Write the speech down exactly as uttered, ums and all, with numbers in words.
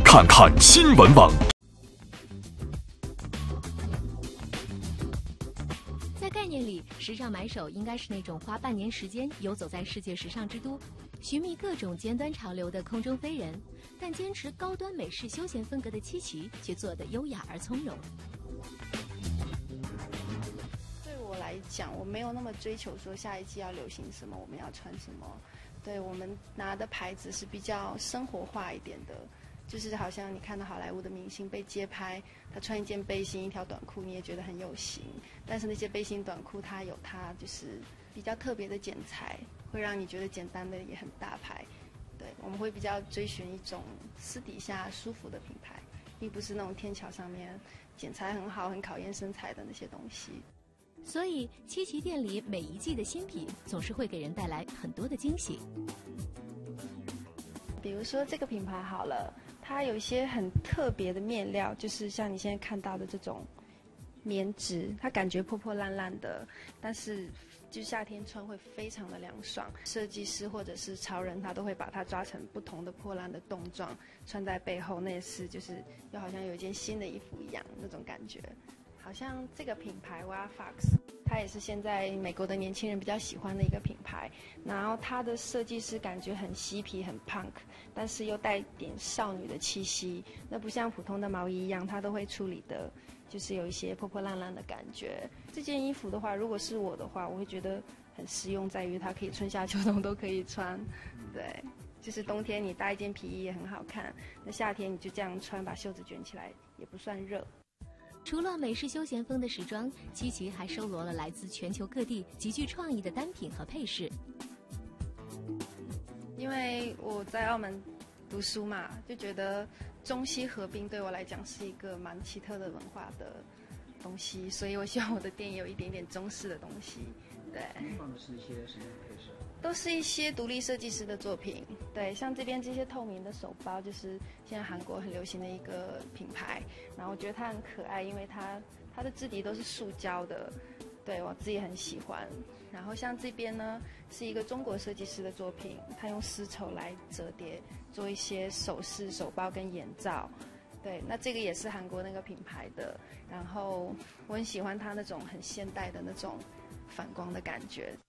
看看新闻网。 在概念里，时尚买手应该是那种花半年时间游走在世界时尚之都，寻觅各种尖端潮流的空中飞人，但坚持高端美式休闲风格的七奇却做得优雅而从容。 对我来讲，我没有那么追求说下一季要流行什么，我们要穿什么。对，我们拿的牌子是比较生活化一点的，就是好像你看到好莱坞的明星被街拍，他穿一件背心一条短裤，你也觉得很有型。但是那些背心短裤它有它就是比较特别的剪裁，会让你觉得简单的也很大牌。对，我们会比较追寻一种私底下舒服的品牌，并不是那种天桥上面剪裁很好、很考验身材的那些东西。 所以七奇店里每一季的新品总是会给人带来很多的惊喜。 比如说这个品牌好了，它有一些很特别的面料，就是像你现在看到的这种棉质，它感觉破破烂烂的，但是就夏天穿会非常的凉爽。设计师或者是潮人，他都会把它抓成不同的破烂的洞状，穿在背后，那也是就是又好像有一件新的衣服一样那种感觉。好像这个品牌 Wear Fox， 它也是现在美国的年轻人比较喜欢的一个品牌。然后它的设计师感觉很嬉皮、很 punk， 但是又带点少女的气息。那不像普通的毛衣一样，它都会处理的，就是有一些破破烂烂的感觉。这件衣服的话，如果是我的话，我会觉得很实用，在于它可以春夏秋冬都可以穿。对，就是冬天你搭一件皮衣也很好看，那夏天你就这样穿，把袖子卷起来也不算热。 除了美式休闲风的时装，七奇还收罗了来自全球各地极具创意的单品和配饰。 因为我在澳门读书嘛，就觉得中西合并对我来讲是一个蛮奇特的文化的东西，所以我希望我的店有一点点中式的东西。对， 放的是一些什么样的配饰？ 都是一些独立设计师的作品。对，像这边这些透明的手包，就是现在韩国很流行的一个品牌。然后我觉得它很可爱，因为它它的质地都是塑胶的，对我自己很喜欢。然后像这边呢，是一个中国设计师的作品，他用丝绸来折叠，做一些首饰、手包跟眼罩。对，那这个也是韩国那个品牌的。然后我很喜欢它那种很现代的那种反光的感觉。